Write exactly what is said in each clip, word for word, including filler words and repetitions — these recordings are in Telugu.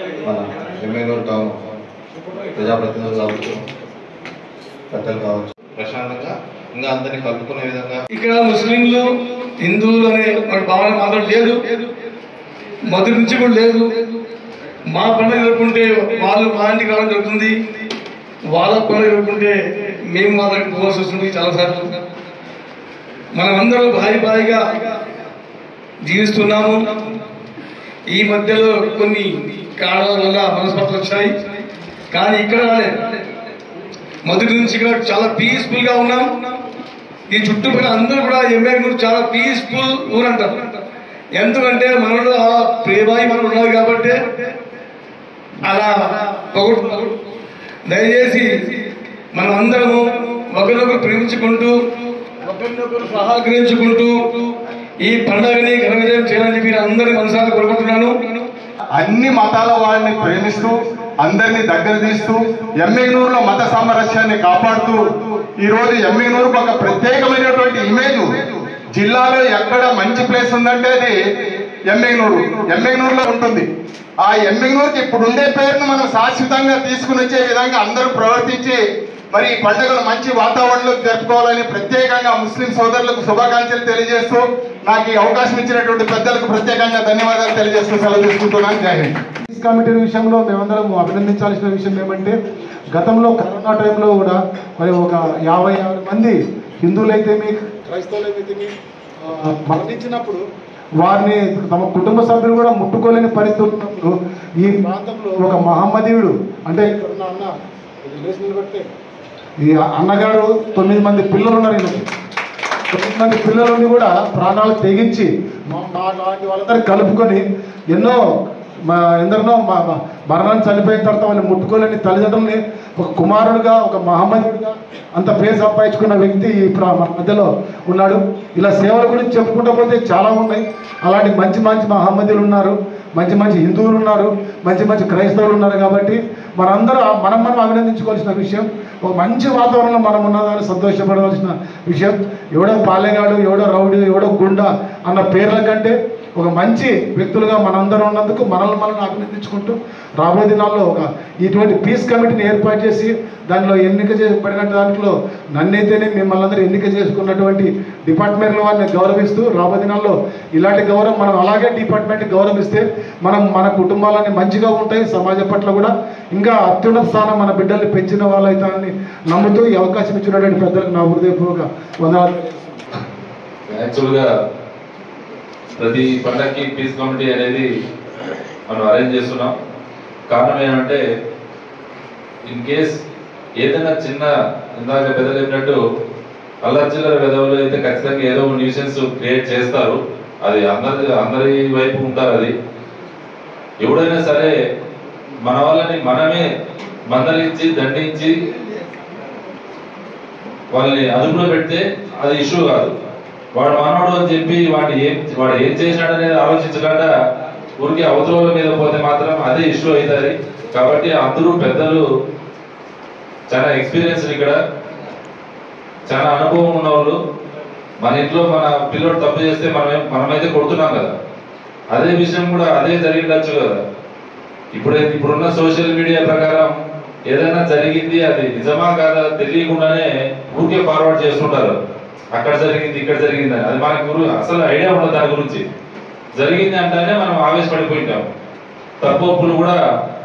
మన ఎమ్మెల్యేలు టౌన్ ప్రజాప్రతినిధులు కావచ్చు, పెద్దలు కావచ్చు, ప్రశాంతంగా ఇంకా అందరినీ కలుపుకునే విధంగా. ఇక్కడ ముస్లింలు హిందువులు అనే భావన మాత్రం లేదు, మొదటి నుంచి కూడా లేదు. మా పండుగ జరుపుకుంటే వాళ్ళు మా ఇంటికి రావడం జరుగుతుంది, వాళ్ళ పండుగ జరుపుకుంటే మేము మాత్రం పోవాల్సి వస్తుంది చాలాసార్లు. మనం అందరం భారీ భారీగా జీవిస్తున్నాము. ఈ మధ్యలో కొన్ని కారణాల వల్ల మనస్పర్ధలు వచ్చాయి, కానీ ఇక్కడ రాలేదు. మొదటి నుంచి ఇక్కడ చాలా పీస్ఫుల్ గా ఉన్నాం. ఈ చుట్టుపక్కల అందరూ కూడా ఎమ్మెల్యే చాలా పీస్ఫుల్ ఊరు అంటారు. ఎందుకంటే మనలో ఆ ప్రేమాయి మనం ఉన్నది కాబట్టి అలా పొగడుతున్నారు. దయచేసి మనం అందరము ఒకరినొకరు ప్రేమించుకుంటూ ఒకరినొకరు సహకరించుకుంటూ ఈ పండుగని ఘన విజయం చేయాలని చెప్పి అందరినీ మనసారా కోరుకుంటున్నాను. అన్ని మతాల వారిని ప్రేమిస్తూ అందరినీ దగ్గర తీస్తూ ఎమ్మెగనూరులో మత సామరస్యాన్ని కాపాడుతూ ఈ రోజు ఎమ్మెగనూరుకు ఒక ప్రత్యేకమైనటువంటి ఇమేజ్ జిల్లాలో ఎక్కడ మంచి ప్లేస్ ఉందంటే అది ఎమ్మెగనూరు ఎమ్మెగనూరులో ఉంటుంది. ఆ ఎమ్మెగనూరుకి ఇప్పుడు ఉండే పేరును మనం శాశ్వతంగా తీసుకుని వచ్చే విధంగా అందరూ ప్రవర్తించి మరి ఈ పండుగలు మంచి వాతావరణంలో జరుపుకోవాలని ప్రత్యేకంగా ముస్లిం సోదరులకు శుభాకాంక్షలు తెలియజేస్తూ నాకు ఈ అవకాశం ఇచ్చినటువంటి పెద్దలకు ప్రత్యేకంగా ధన్యవాదాలు తెలియజేస్తూ సెలవు తీసుకుంటున్నాను. జై హింద్. కమిటీ విషయంలో మేమందరం అభినందించాల్సిన విషయం ఏమంటే గతంలో కరోనా టైంలో కూడా మరి ఒక యాభై ఆరు మంది హిందువులైతేమి క్రైస్తవులైతేమి మరణించినప్పుడు వారిని తమ కుటుంబ సభ్యులు కూడా ముట్టుకోలేని పరిస్థితి ఉన్నప్పుడు ఈ ప్రాంతంలో ఒక మహమ్మదీయుడు అంటే అన్న ఈ అన్నగారు తొమ్మిది మంది పిల్లలు ఉన్నారు. ఈయనకి తొమ్మిది మంది పిల్లలని కూడా ప్రాణాలు తెగించి మా లాంటి వాళ్ళందరినీ కలుపుకొని ఎన్నో మా ఎందరినో మా మరణాన్ని చనిపోయిన తర్వాత వాళ్ళని ముట్టుకోలేని తల్లిదండ్రులని ఒక కుమారుడుగా ఒక మహమ్మదీయుడిగా అంత పేరు సంపాదించుకున్న వ్యక్తి ఈ మధ్యలో ఉన్నాడు. ఇలా సేవల గురించి చెప్పుకుంటూ పోతే చాలా ఉన్నాయి. అలాంటి మంచి మంచి మహమ్మదీయులు ఉన్నారు, మంచి మంచి హిందువులు ఉన్నారు, మంచి మంచి క్రైస్తవులు ఉన్నారు. కాబట్టి మనందరూ మనం మనం అభినందించుకోవాల్సిన విషయం. ఒక మంచి వాతావరణంలో మనం ఉన్నదాన్ని సంతోషపడవలసిన విషయం. ఎవడో పాలెగాడు, ఎవడో రౌడీ, ఎవడో గుండా అన్న పేర్ల కంటే ఒక మంచి వ్యక్తులుగా మనందరం ఉన్నందుకు మనల్ని మనం అభినందించుకుంటూ రాబోయే దినాల్లో ఒక ఇటువంటి పీస్ కమిటీని ఏర్పాటు చేసి దానిలో ఎన్నిక చేయబడిన దాంట్లో నన్నైతేనే మిమ్మల్ని అందరూ ఎన్నిక చేసుకున్నటువంటి డిపార్ట్మెంట్ల వారిని గౌరవిస్తూ రాబోయే దినాల్లో ఇలాంటి గౌరవం మనం అలాగే డిపార్ట్మెంట్ని గౌరవిస్తే మనం మన కుటుంబాలన్నీ మంచిగా ఉంటాయి. సమాజం పట్ల కూడా ఇంకా అత్యున్నత స్థానం మన బిడ్డల్ని పెంచిన వాళ్ళైతానని నమ్ముతూ ఈ అవకాశం ఇచ్చినటువంటి పెద్దలకు నా హృదయపూర్వక వందనాలు. యాక్చువల్గా ప్రతి పండగకి పీస్ కమిటీ అనేది మనం అరేంజ్ చేస్తున్నాం. కారణం ఏంటంటే ఇన్ కేస్ ఏదైనా చిన్న ఇందాక పెద్దలు చెప్పినట్టు అల్లర్చిల్లర పెదవులు అయితే ఖచ్చితంగా ఏదో న్యూసెన్స్ క్రియేట్ చేస్తారు. అది అందరి అందరి వైపు ఉంటారు. అది ఎవడైనా సరే మన వాళ్ళని మనమే మందలించి దండించి వాళ్ళని అదుపులో పెడితే అది ఇష్యూ కాదు. వాడు మనోడు అని చెప్పి వాడిని ఏం వాడు ఏం చేసినాడు అనేది ఆలోచించకుండా ఊరికి అవతల మీద పోతే మాత్రం అదే ఇష్యూ అవుతుంది. కాబట్టి అందరూ పెద్దలు చాలా ఎక్స్పీరియన్స్, ఇక్కడ చాలా అనుభవం ఉన్నవాళ్ళు. మన ఇంట్లో మన పిల్లడు తప్పు చేస్తే మనం మనమైతే కొడుతున్నాం కదా, అదే విషయం కూడా అదే జరిగిండొచ్చు కదా. ఇప్పుడే ఇప్పుడున్న సోషల్ మీడియా ప్రకారం ఏదైనా జరిగింది అది నిజమా కాదా తెలియకుండానే ఊరికే ఫార్వర్డ్ చేస్తుంటారు. అక్కడ జరిగింది ఇక్కడ జరిగింది అది మనకు గురు అసలు ఐడియా ఉండదు. దాని గురించి జరిగింది అంటేనే మనం ఆవేశపడిపోయింటాం. తప్పులు కూడా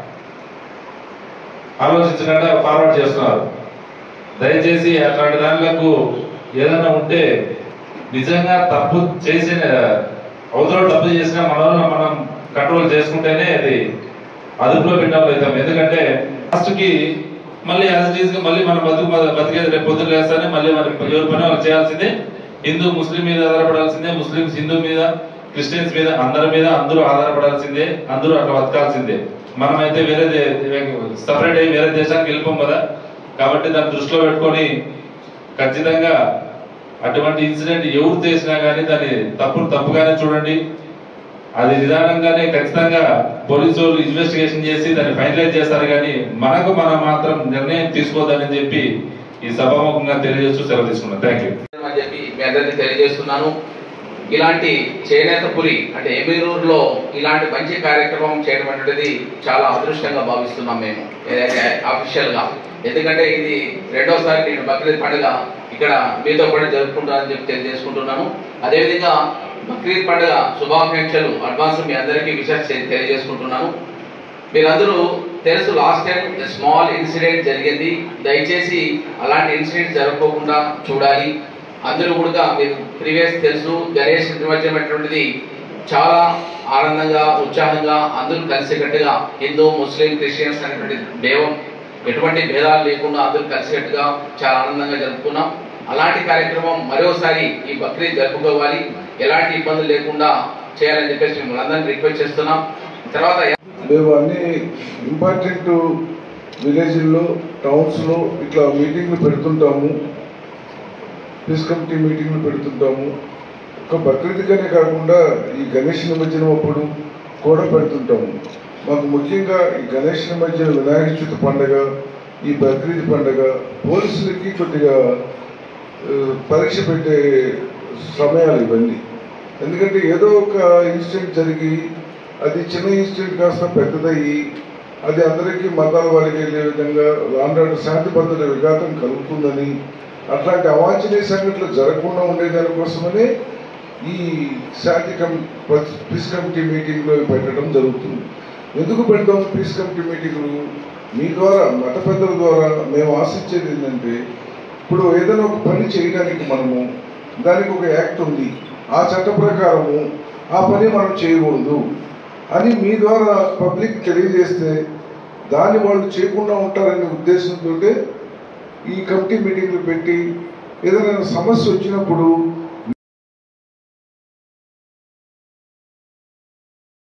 ఆలోచించకుండా ఫార్వర్డ్ చేస్తున్నారు. దయచేసి అట్లాంటి దానిలకు ఏదైనా ఉంటే నిజంగా తప్పు చేసిన అవతల తప్పు చేసినా మనలో మనం కంట్రోల్ చేసుకుంటేనే అది అదుపులో పెట్టాలి అవుతాం. ఎందుకంటే లాస్ట్కి మళ్ళీ యాజ్ ఇట్ ఈస్ గా మళ్ళీ మనం బతుకు బతికేది రేపు పొద్దున వేస్తానే మళ్ళీ మనకి ఎవరి పని వాళ్ళు చేయాల్సిందే. హిందూ ముస్లిం మీద ఆధారపడాల్సిందే, ముస్లింస్ హిందూ మీద, క్రిస్టియన్స్ మీద, అందరి మీద అందరూ ఆధారపడాల్సిందే, అందరూ అట్లా బతకాల్సిందే. మనమైతే వేరే సపరేట్ అయ్యి వేరే దేశానికి వెళ్ళిపోం కదా. కాబట్టి దాన్ని దృష్టిలో పెట్టుకొని ఖచ్చితంగా అటువంటి ఇన్సిడెంట్ ఎవరు చేసినా కానీ దాన్ని తప్పు తప్పుగానే చూడండి. అది నిదానంగానే ఖచ్చితంగా పోలీసు వాళ్ళు ఇన్వెస్టిగేషన్ చేసి దాన్ని ఫైనలైజ్ చేస్తారు. కానీ మనకు మనం మాత్రం నిర్ణయం తీసుకోవద్దని చెప్పి ఈ సభాముఖంగా తెలియజేస్తూ సెలవు తీసుకున్నాను. థ్యాంక్ యూ అని చెప్పి మీ అందరికీ తెలియజేస్తున్నాను. ఇలాంటి చేనేత పురి అంటే ఎమ్మిగనూరులో ఇలాంటి మంచి కార్యక్రమం చేయడం అనేది చాలా అదృష్టంగా భావిస్తున్నాం మేము అఫీషియల్గా. ఎందుకంటే ఇది రెండోసారి నేను బక్రీద్ పండుగ ఇక్కడ మీతో కూడా జరుపుకుంటానని చెప్పి తెలియజేసుకుంటున్నాను. అదేవిధంగా బక్రీద్ పండుగ శుభాకాంక్షలు అడ్వాన్స్ మీ అందరికీ విషయం తెలియజేసుకుంటున్నాను. మీరందరూ తెలుసు, లాస్ట్ టైం స్మాల్ ఇన్సిడెంట్ జరిగింది. దయచేసి అలాంటి ఇన్సిడెంట్ జరగకుండా చూడాలి. అందరూ కూడా మీరు ప్రీవియస్ తెలుసు, గణేష్ నిమజ్జనం అటువంటిది చాలా ఆనందంగా ఉత్సాహంగా అందరూ కలిసికట్టుగా హిందూ ముస్లిం క్రిస్టియన్స్ అనేటువంటి భేదం ఎటువంటి భేదాలు లేకుండా అందరూ కలిసికట్టుగా చాలా ఆనందంగా జరుపుకున్నాం. అలాంటి కార్యక్రమం మరోసారి ఈ బక్రీద్ జరుపుకోవాలి, ఎలాంటి ఇబ్బందులు లేకుండా చేయాలని చెప్పేసి మిమ్మల్ని అందరినీ రిక్వెస్ట్ చేస్తున్నాం. తర్వాత మేము అన్ని ఇంపార్టెంట్ విలేజ్ల్లో టౌన్స్లో ఇట్లా మీటింగ్లు పెడుతుంటాము, పీస్ కమిటీ మీటింగ్లు పెడుతుంటాము. ఒక బక్రీద్గానే కాకుండా ఈ గణేష్ నిమజ్జనం అప్పుడు కూడా పెడుతుంటాము. మాకు ముఖ్యంగా ఈ గణేష్ నిమజ్జనం, వినాయక చవితి పండుగ, ఈ బక్రీద్ పండుగ పోలీసులకి కొద్దిగా పరీక్ష పెట్టే సమయాలు ఇవన్నీ. ఎందుకంటే ఏదో ఒక ఇన్సిడెంట్ జరిగి అది చిన్న ఇన్సిడెంట్ కాస్త పెద్దదయ్యి అది అందరికీ మతాల వారికి వెళ్ళే విధంగా లాంటి శాంతి భద్రత విఘాతం కలుగుతుందని, అట్లాంటి అవాంఛనీయ సంఘటనలు జరగకుండా ఉండేదానికోసమనే ఈ శాంతి కమి పీస్ కమిటీ మీటింగ్లో పెట్టడం జరుగుతుంది. ఎందుకు పెడతాం పీస్ కమిటీ మీటింగ్లు? మీ ద్వారా, మత పెద్దల ద్వారా మేము ఆశించేది ఏంటంటే, ఇప్పుడు ఏదైనా ఒక పని చేయడానికి మనము దానికి ఒక యాక్ట్ ఉంది, ఆ చట్ట ప్రకారము ఆ పని మనం చేయకూడదు అని మీ ద్వారా పబ్లిక్ తెలియజేస్తే దాన్ని వాళ్ళు చేయకుండా ఉంటారనే ఉద్దేశంతో ఈ కమిటీ మీటింగ్లు పెట్టి ఏదైనా సమస్య వచ్చినప్పుడు